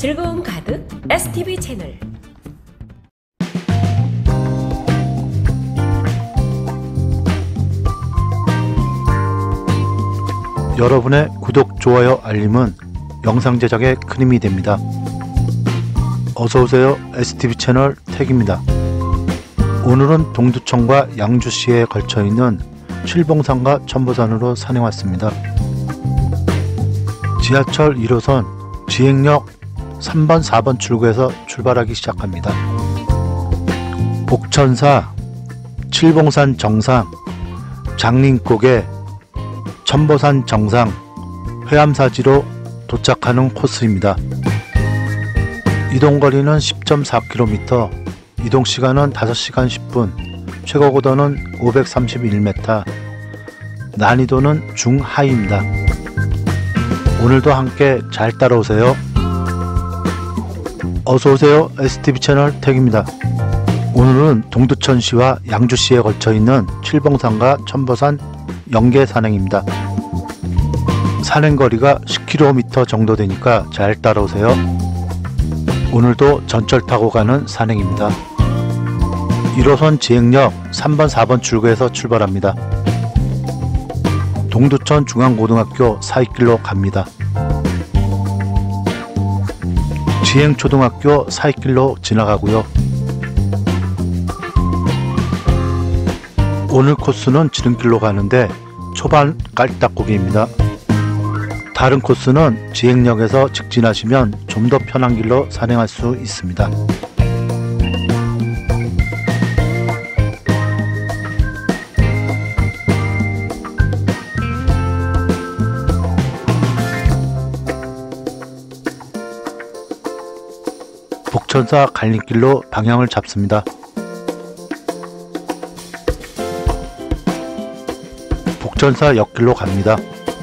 즐거움 가득 STV 채널. 여러분의 구독, 좋아요, 알림은 영상 제작에 큰 힘이 됩니다. 어서오세요. STV 채널 택입니다. 오늘은 동두천과 양주시에 걸쳐있는 칠봉산과 천보산으로 산행 왔습니다. 지하철 1호선 지행역 3번, 4번 출구에서 출발하기 시작합니다. 복천사, 칠봉산 정상, 장린고개, 천보산 정상, 회암사지로 도착하는 코스입니다. 이동거리는 10.4km, 이동시간은 5시간 10분, 최고고도는 531m, 난이도는 중하위입니다. 오늘도 함께 잘 따라오세요. 어서오세요. STV 채널 택입니다. 오늘은 동두천시와 양주시에 걸쳐있는 칠봉산과 천보산 연계 산행입니다. 산행거리가 10km 정도 되니까 잘 따라오세요. 오늘도 전철 타고 가는 산행입니다. 1호선 지행역 3번, 4번 출구에서 출발합니다. 동두천 중앙고등학교 사이길로 갑니다. 지행초등학교 사이길로 지나가고요. 오늘 코스는 지름길로 가는데 초반 깔딱고개입니다. 다른 코스는 지행역에서 직진하시면 좀 더 편한 길로 산행할 수 있습니다. 복천사 갈림길로 방향을 잡습니다. 복천사 역길로 갑니다.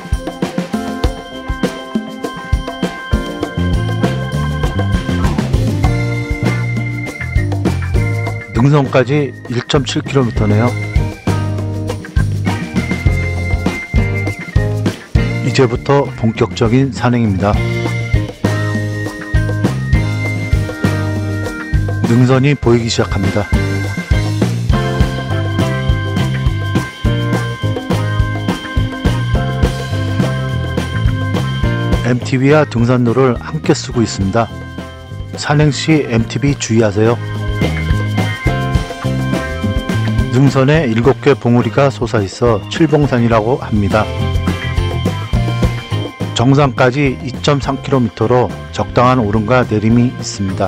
능선까지 1.7km네요. 이제부터 본격적인 산행입니다. 능선이 보이기 시작합니다. MTB와 등산로를 함께 쓰고 있습니다. 산행시 MTB 주의하세요. 능선에 7개 봉우리가 솟아있어 칠봉산이라고 합니다. 정상까지 2.3km로 적당한 오름과 내림이 있습니다.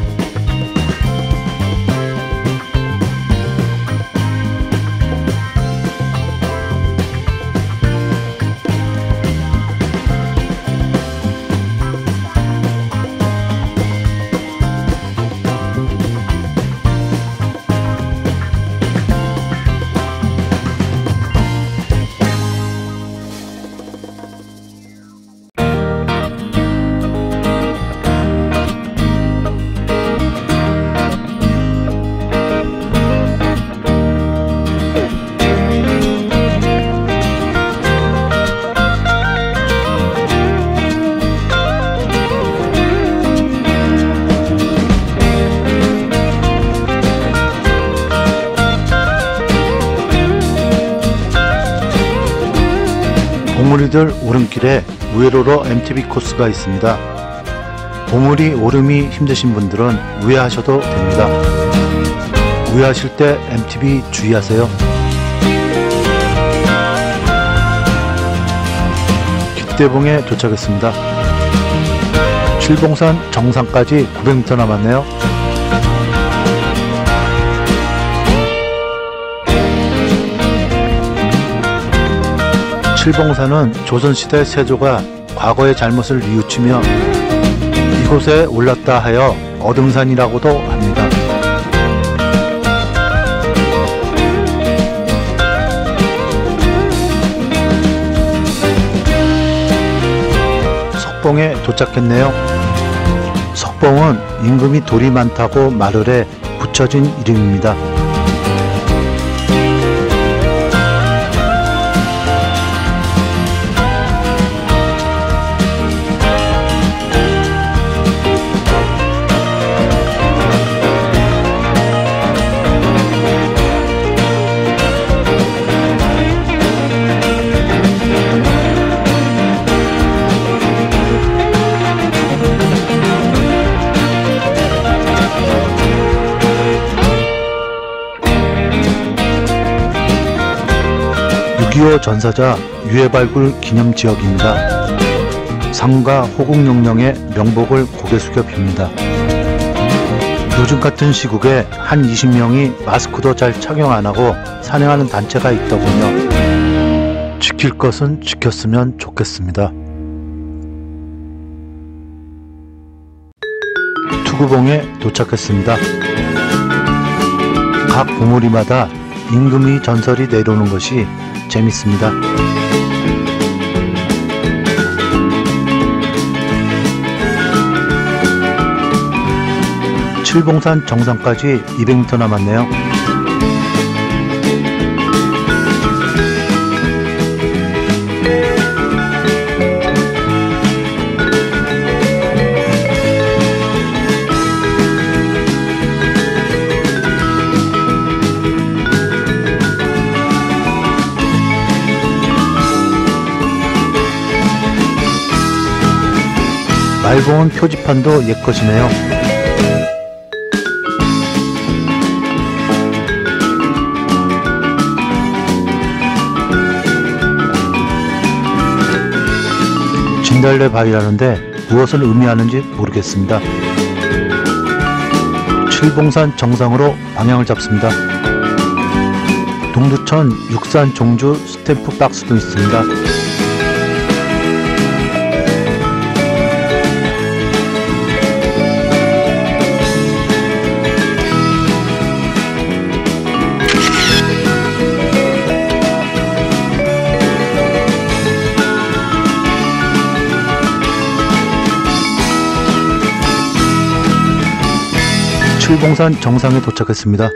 봉우리들 오름길에 우회로로 MTB 코스가 있습니다. 봉우리 오름이 힘드신 분들은 우회하셔도 됩니다. 우회하실 때 MTB 주의하세요. 깃대봉에 도착했습니다. 칠봉산 정상까지 900m 남았네요. 칠봉산은 조선시대 세조가 과거의 잘못을 뉘우치며 이곳에 올랐다 하여 어등산이라고도 합니다. 석봉에 도착했네요. 석봉은 임금이 돌이 많다고 말을 해 붙여진 이름입니다. 6.25 전사자 유해발굴 기념지역입니다. 상가 호국영령의 명복을 고개 숙여 빕니다. 요즘 같은 시국에 한 20명이 마스크도 잘 착용 안하고 산행하는 단체가 있더군요. 지킬 것은 지켰으면 좋겠습니다. 투구봉에 도착했습니다. 각 봉우리마다 임금의 전설이 내려오는 것이 재밌습니다. 칠봉산 정상까지 200m 남았네요. 말봉은 표지판도 옛것이네요. 진달래 바위라는데 무엇을 의미하는지 모르겠습니다. 칠봉산 정상으로 방향을 잡습니다. 동두천 육산 종주 스탬프 박스도 있습니다. 칠봉산 정상에 도착했습니다.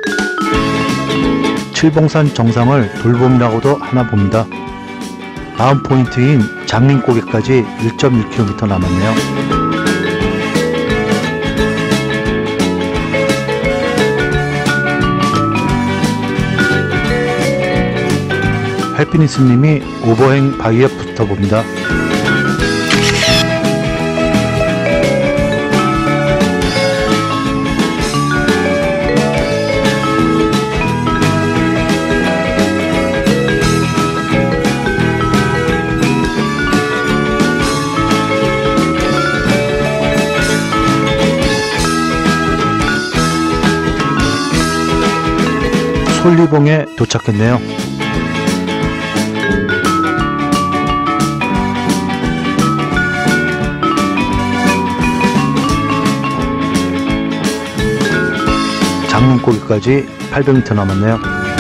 칠봉산 정상을 돌봄이라고도 하나 봅니다. 다음 포인트인 장림고개까지 1.1km 남았네요. 해피니스님이 오버행 바위에 붙어봅니다. 솔리봉에 도착했네요. 장문고기까지 800m 남았네요.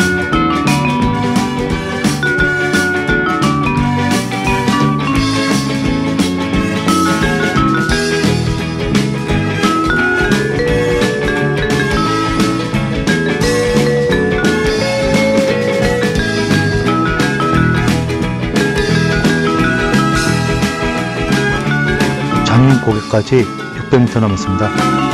장림고개까지 600m 남았습니다.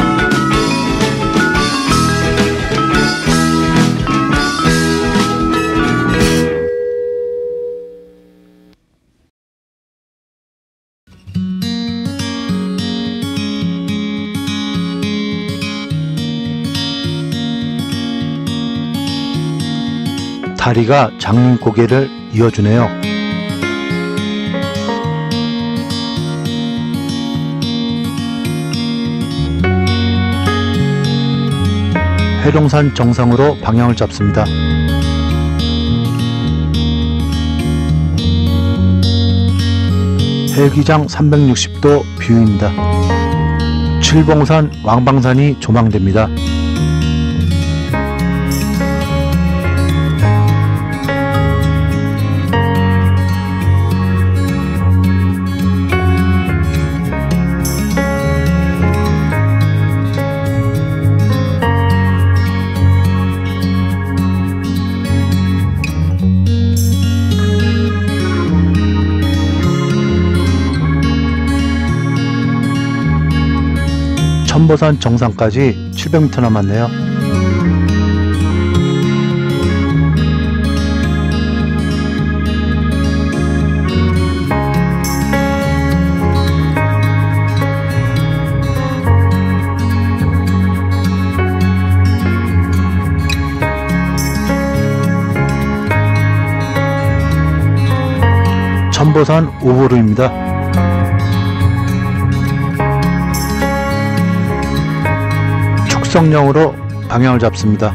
다리가 장림고개를 이어주네요. 해룡산 정상으로 방향을 잡습니다. 헬기장 360도 뷰입니다. 칠봉산 왕방산이 조망됩니다. 천보산 정상까지 700m 남았네요. 천보산 오보루입니다. 축성령으로 방향을 잡습니다.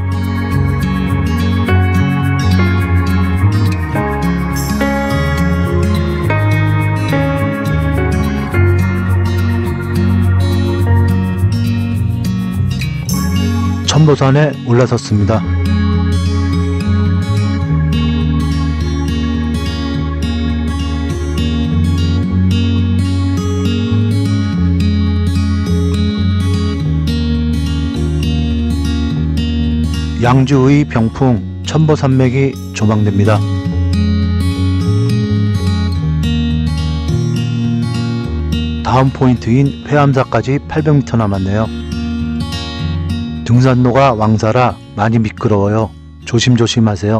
천보산에 올라섰습니다. 양주의 병풍 천보산맥이 조망됩니다. 다음 포인트인 회암사까지 800m 남았네요. 등산로가 왕사라 많이 미끄러워요. 조심조심 하세요.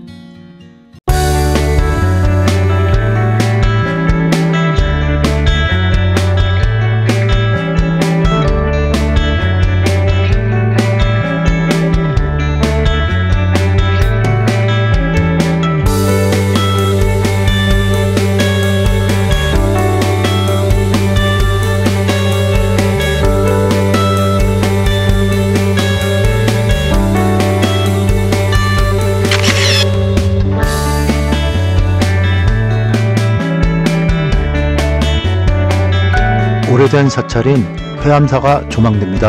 오래된 사찰인 회암사가 조망됩니다.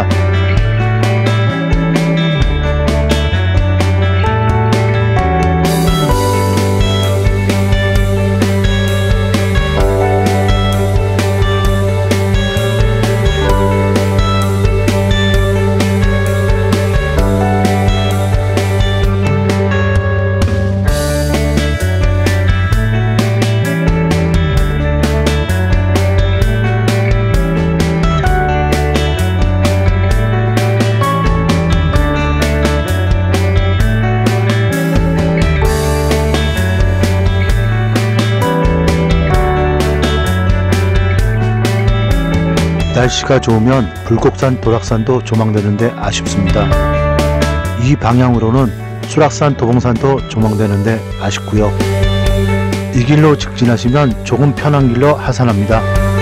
날씨가 좋으면 불곡산 도락산도 조망되는데 아쉽습니다. 이 방향으로는 수락산 도봉산도 조망되는데 아쉽고요. 이 길로 직진하시면 조금 편한 길로 하산합니다.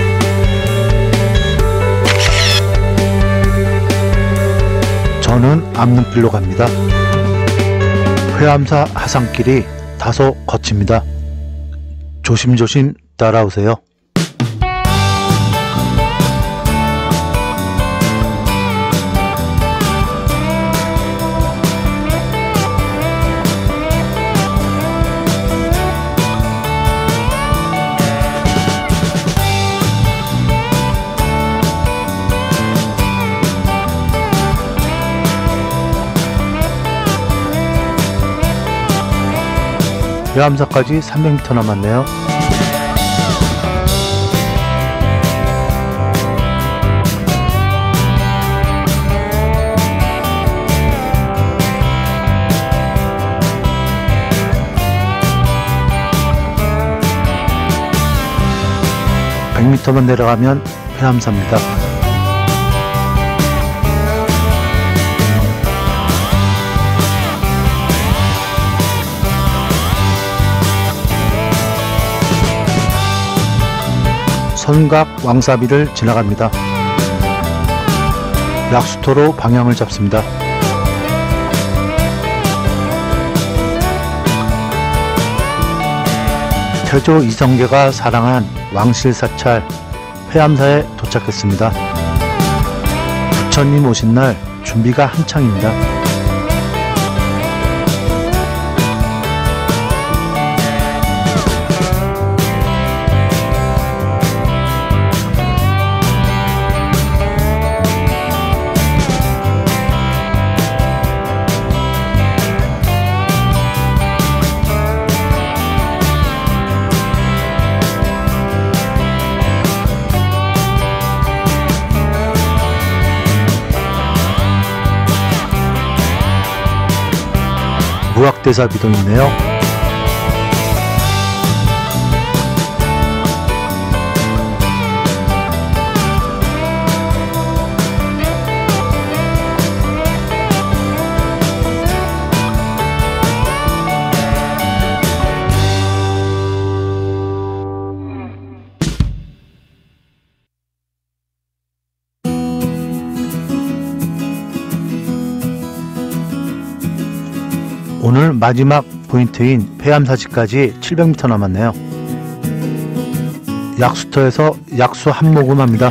저는 암릉길로 갑니다. 회암사 하산길이 다소 거칩니다. 조심조심 따라오세요. 회암사까지 300m 남았네요. (100m만) 내려가면 회암사입니다. 선각 왕사비를 지나갑니다. 약수터로 방향을 잡습니다. 태조 이성계가 사랑한 왕실사찰 회암사에 도착했습니다. 부처님 오신 날 준비가 한창입니다. 무학대사비도 있네요. 오늘 마지막 포인트인 폐암사지까지 700m 남았네요. 약수터에서 약수 한 모금 합니다.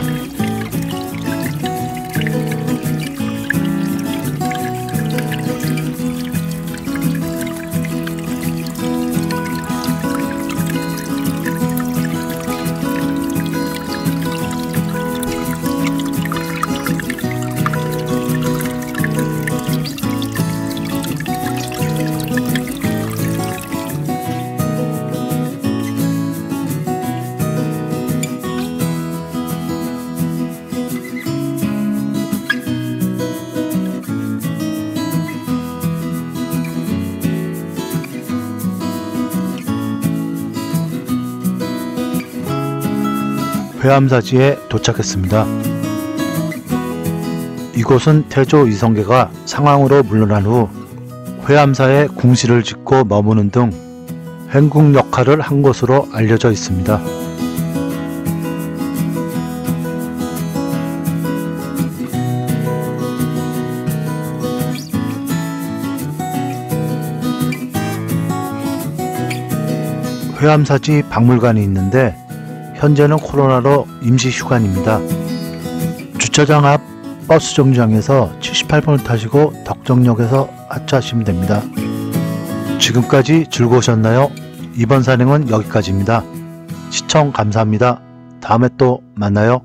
회암사지에 도착했습니다. 이곳은 태조 이성계가 상황으로 물러난 후 회암사에 궁시를 짓고 머무는 등 행궁 역할을 한 곳으로 알려져 있습니다. 회암사지 박물관이 있는데 현재는 코로나로 임시 휴관입니다. 주차장 앞 버스 정류장에서 78번을 타시고 덕정역에서 하차하시면 됩니다. 지금까지 즐거우셨나요? 이번 산행은 여기까지입니다. 시청 감사합니다. 다음에 또 만나요.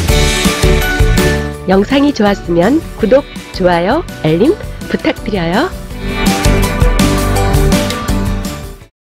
영상이 좋았으면 구독, 좋아요, 알림 부탁드려요.